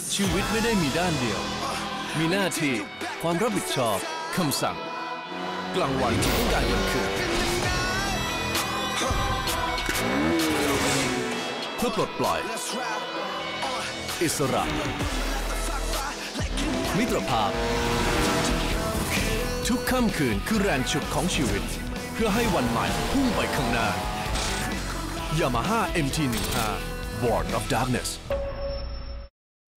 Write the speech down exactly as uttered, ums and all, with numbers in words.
ชีวิตไม่ได้มีด้านเดียวมีหน้าที่ความรับผิดชอบคำสั่งกลางวันต้องการกลางคืนเพื่อปลดปล่อยอิสระมิตรภาพทุกค่ำคืนคือแรงฉุดของชีวิตเพื่อให้วันใหม่พุ่งไปข้างหน้า Yamaha เอ็ม ที สิบห้า Born of Darkness